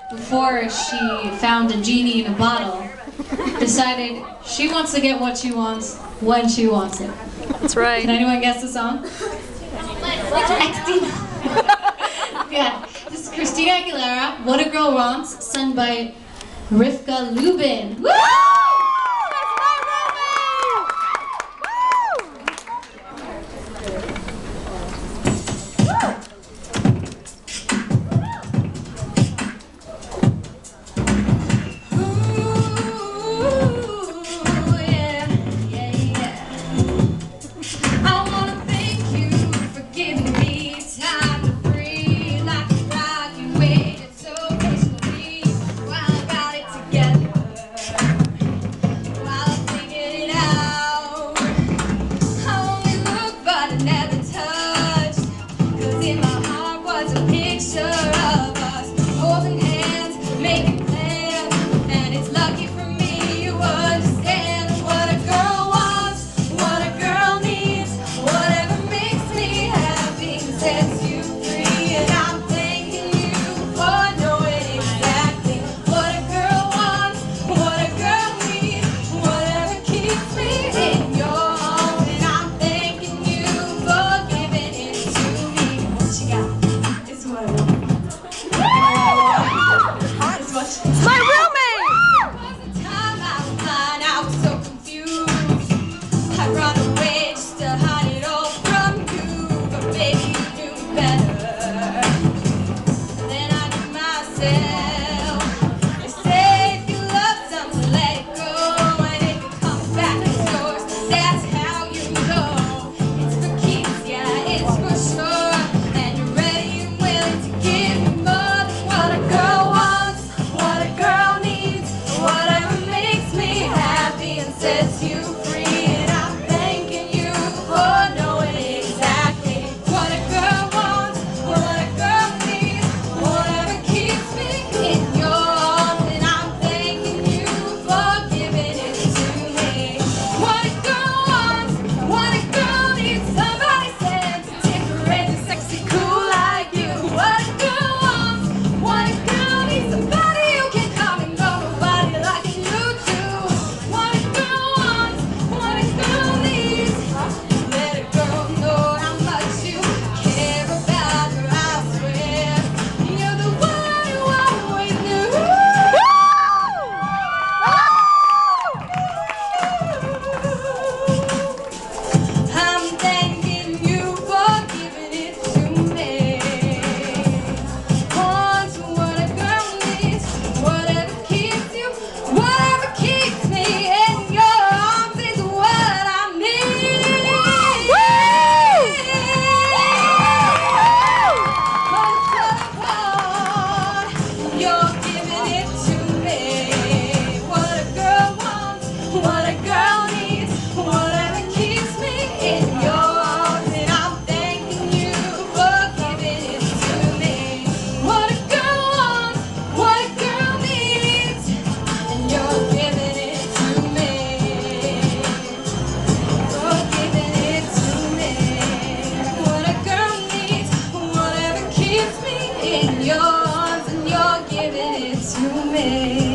before she found a genie in a bottle, decided she wants to get what she wants when she wants it. That's right. Can anyone guess the song? Yeah, this is Christina Aguilera, What a Girl Wants, sung by Rivka Lubin. Woo! In your arms and you're giving it to me.